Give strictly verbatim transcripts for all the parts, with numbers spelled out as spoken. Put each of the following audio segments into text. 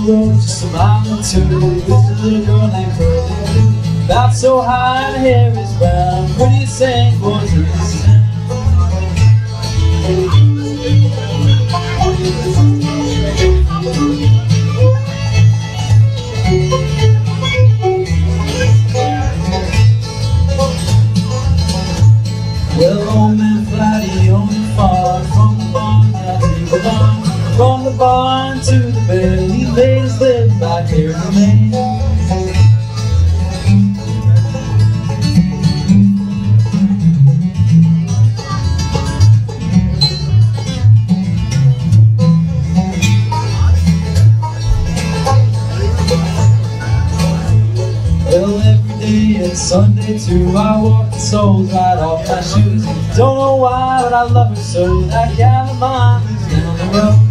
road just a mile or two. There's a little girl named Pearlie, about so high and her hair is brown, pretty as Saint boys are the same. Well, old man Flatty owned a farm. From the barn down to the barn, from the barn to the bed, he laid his living back here in the Maine. Well, every day and Sunday too, I walk the soles right off my shoes. Don't know why, but I love her so. That gal of mine is down the road.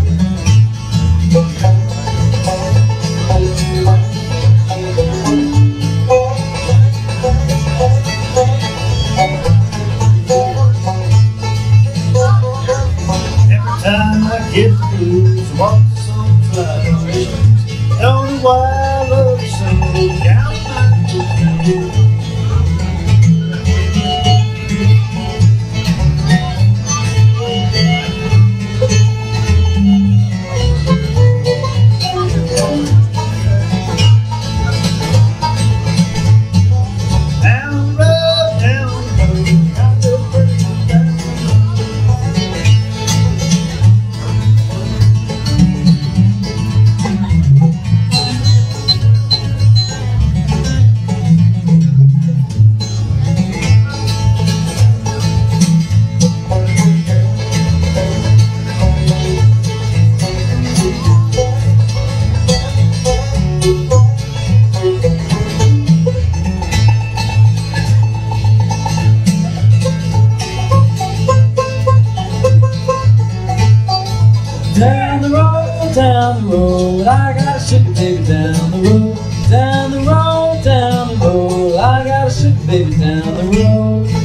Every time I get the blues, walk the soles right off my shoes. Don't know why I love her so. Gal of mine is down the road. Down the road, down the road, I got a sugar baby down the road. Down the road, down the road, I got a sugar baby down the road.